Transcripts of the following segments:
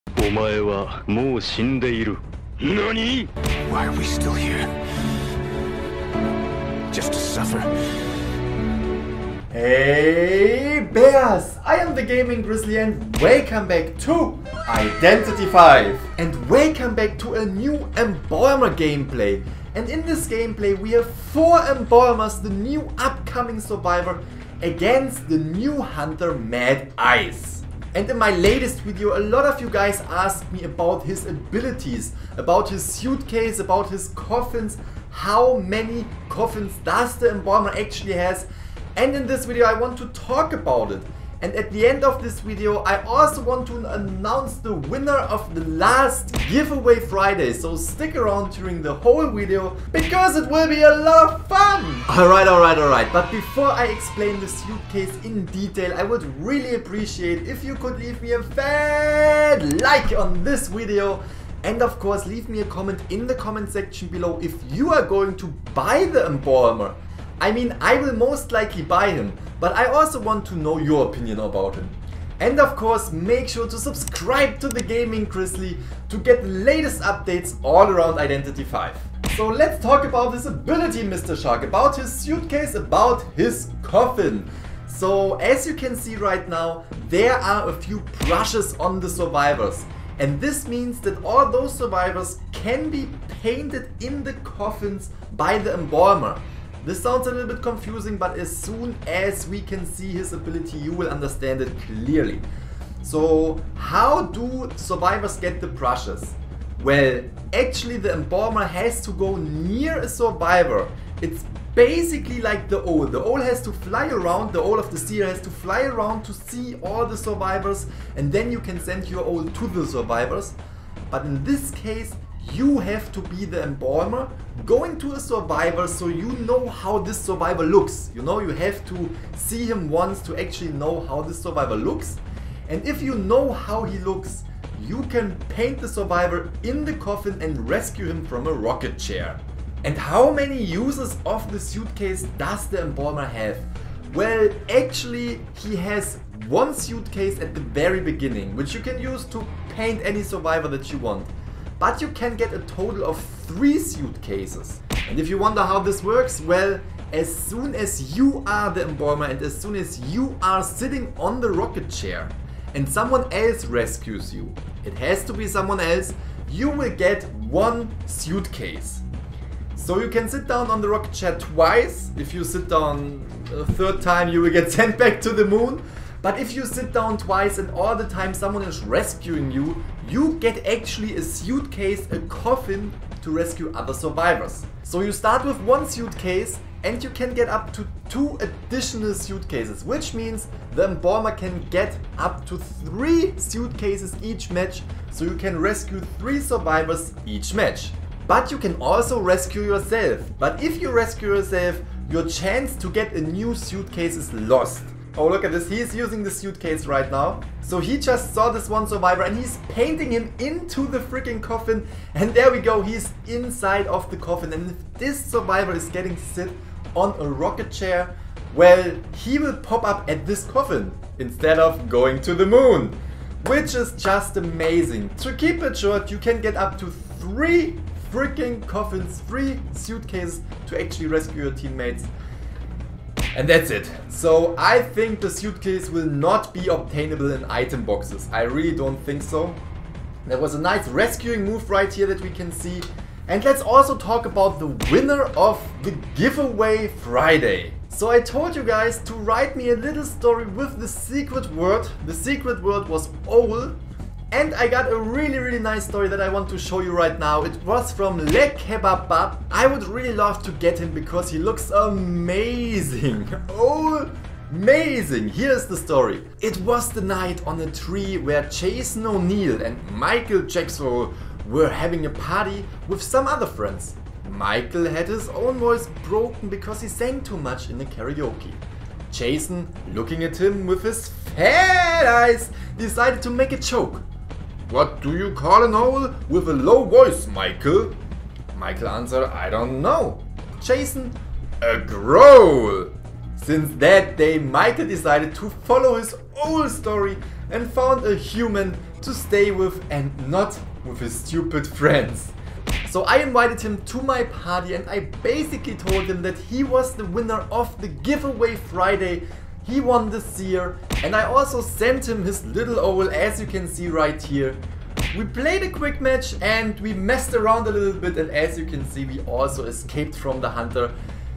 お前はもう死んでいる。何? Why are we still here? Just to suffer? Hey bears! I am the Gaming-Grizzly and welcome back to Identity 5! And welcome back to a new Embalmer gameplay. And in this gameplay we have 4 Embalmers, the new upcoming survivor, against the new hunter NetEase. And in my latest video a lot of you guys asked me about his abilities, about his suitcase, about his coffins, how many coffins does the Embalmer actually has. And in this video I want to talk about it. And at the end of this video I also want to announce the winner of the last giveaway Friday. So stick around during the whole video because it will be a lot of fun! Alright. But before I explain the suitcase in detail, I would really appreciate if you could leave me a fat like on this video. And of course leave me a comment in the comment section below if you are going to buy the Embalmer. I mean, I will most likely buy him, but I also want to know your opinion about him. And of course, make sure to subscribe to the Gaming-Grizzly to get the latest updates all around Identity 5. So let's talk about his ability, Mr. Shark, about his suitcase, about his coffin. So as you can see right now, there are a few brushes on the survivors. And this means that all those survivors can be painted in the coffins by the Embalmer. This sounds a little bit confusing, but as soon as we can see his ability, you will understand it clearly. So, how do survivors get the brushes? Well, actually the Embalmer has to go near a survivor. It's basically like the owl. The owl has to fly around, the owl of the Seer has to fly around to see all the survivors, and then you can send your owl to the survivors. But in this case, you have to be the Embalmer, going to a survivor so you know how this survivor looks. You know, you have to see him once to actually know how this survivor looks. And if you know how he looks, you can paint the survivor in the coffin and rescue him from a rocket chair. And how many uses of the suitcase does the Embalmer have? Well, actually he has one suitcase at the very beginning, which you can use to paint any survivor that you want. But you can get a total of 3 suitcases. And if you wonder how this works, well, as soon as you are the Embalmer and as soon as you are sitting on the rocket chair and someone else rescues you, it has to be someone else, you will get 1 suitcase. So you can sit down on the rocket chair twice. If you sit down a 3rd time, you will get sent back to the moon. But if you sit down twice and all the time someone is rescuing you, you get actually a suitcase, a coffin to rescue other survivors. So you start with 1 suitcase and you can get up to 2 additional suitcases, which means the Embalmer can get up to 3 suitcases each match, so you can rescue 3 survivors each match. But you can also rescue yourself. But if you rescue yourself, your chance to get a new suitcase is lost. Oh, look at this, he's using the suitcase right now. So he just saw this one survivor and he's painting him into the freaking coffin. And there we go, he's inside of the coffin. And if this survivor is getting sit on a rocket chair, well, he will pop up at this coffin instead of going to the moon. Which is just amazing. To keep it short, you can get up to 3 freaking coffins, 3 suitcases to actually rescue your teammates. And that's it. So I think the suitcase will not be obtainable in item boxes. I really don't think so. There was a nice rescuing move right here that we can see. And let's also talk about the winner of the giveaway Friday. So I told you guys to write me a little story with the secret word. The secret word was owl. And I got a really nice story that I want to show you right now. It was from Le Kebab. I would really love to get him because he looks amazing. Oh, amazing. Here's the story. It was the night on a tree where Jason O'Neill and Michael Jackson were having a party with some other friends. Michael had his own voice broken because he sang too much in the karaoke. Jason, looking at him with his fat eyes, decided to make a joke. "What do you call an owl with a low voice, Michael?" Michael answered, "I don't know." Jason, "A growl." Since that day, Michael decided to follow his owl story and found a human to stay with and not with his stupid friends. So I invited him to my party and I basically told him that he was the winner of the giveaway Friday. He won the Seer, and I also sent him his little owl, as you can see right here. We played a quick match and we messed around a little bit, and as you can see we also escaped from the hunter.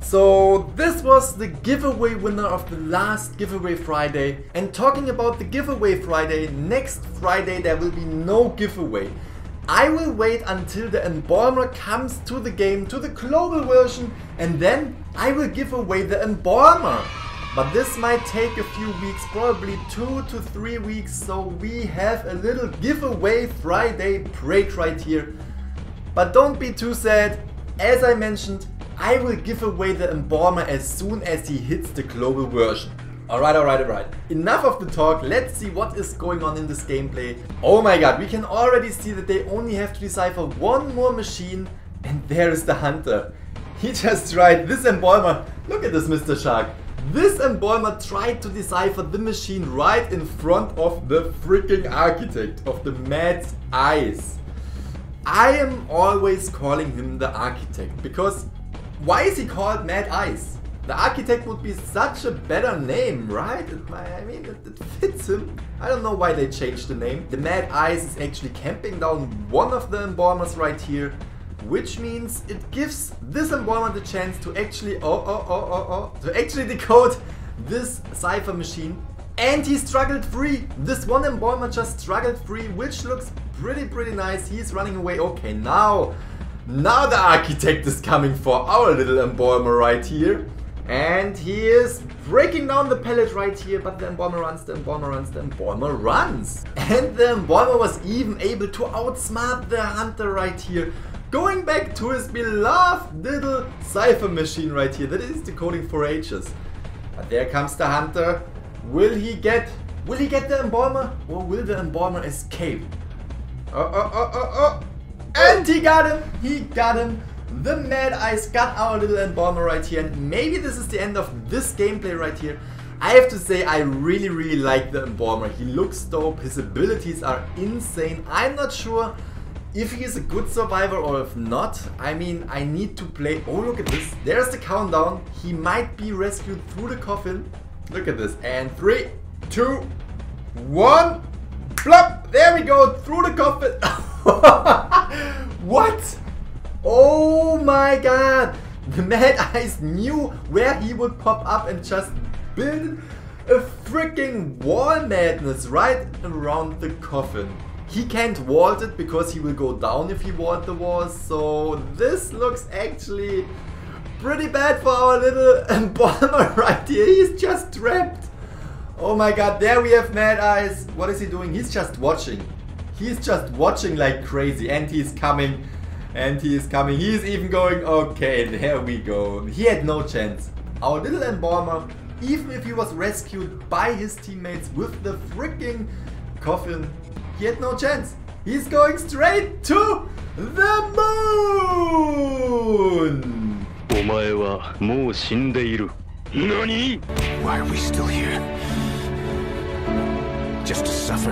So this was the giveaway winner of the last giveaway Friday. And talking about the giveaway Friday, next Friday there will be no giveaway. I will wait until the Embalmer comes to the game, to the global version, and then I will give away the Embalmer. But this might take a few weeks, probably 2 to 3 weeks, so we have a little giveaway Friday break right here. But don't be too sad, as I mentioned, I will give away the Embalmer as soon as he hits the global version. Alright. Enough of the talk, let's see what is going on in this gameplay. Oh my god, we can already see that they only have to decipher one more machine, and there is the hunter. He just tried, this Embalmer, look at this Mr. Shark. This Embalmer tried to decipher the machine right in front of the freaking architect of the Mad Eyes. I am always calling him the architect, because why is he called Mad Eyes? The architect would be such a better name, right? I mean, it fits him. I don't know why they changed the name. The Mad Eyes is actually camping down one of the Embalmers right here, which means it gives this Embalmer the chance to actually, to actually decode this cipher machine. And he struggled free. This one Embalmer just struggled free, which looks pretty nice. He's running away. Okay, now the architect is coming for our little Embalmer right here. And he is breaking down the pallet right here, but the Embalmer runs, the Embalmer runs. And the Embalmer was even able to outsmart the hunter right here, going back to his beloved little cipher machine right here that is decoding for ages. But there comes the hunter. Will he get the Embalmer, or will the Embalmer escape? And he got him. The Mad Eyes got our little Embalmer right here, and maybe this is the end of this gameplay right here. I have to say, I really like the Embalmer. He looks dope, his abilities are insane. I'm not sure if he is a good survivor or if not. I mean, I need to play. Oh, look at this. There's the countdown. He might be rescued through the coffin. Look at this. And 3, 2, 1. Plop! There we go. Through the coffin. What? Oh my god. The Mad Eyes knew where he would pop up and just build a freaking wall madness right around the coffin. He can't vault it because he will go down if he vault the walls, so this looks actually pretty bad for our little Embalmer right here. He's just trapped. Oh my god, there we have Mad Eyes. What is he doing? He's just watching. He's just watching like crazy, and he's coming. He's even going, okay, there we go. He had no chance. Our little Embalmer, even if he was rescued by his teammates with the freaking coffin, he had no chance. He's going straight to the moon! NANI? Why are we still here? Just to suffer?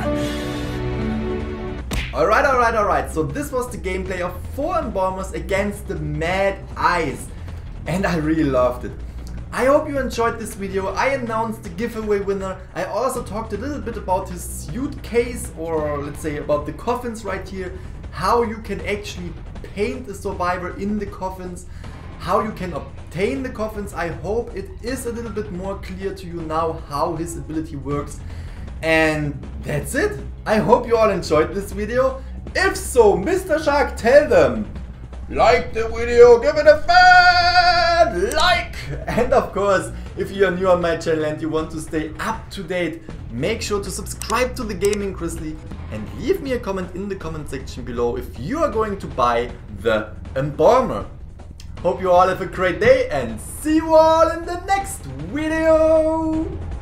Alright, so this was the gameplay of 4 Embalmers against the Mad Eyes, and I really loved it. I hope you enjoyed this video. I announced the giveaway winner. I also talked a little bit about his suitcase, or let's say about the coffins right here, how you can actually paint the survivor in the coffins, how you can obtain the coffins. I hope it is a little bit more clear to you now how his ability works. And that's it. I hope you all enjoyed this video. If so, Mr. Shark, tell them, like the video, give it a fat like. And of course, if you are new on my channel and you want to stay up to date, make sure to subscribe to the Gaming-Grizzly and leave me a comment in the comment section below if you are going to buy the Embalmer. Hope you all have a great day and see you all in the next video.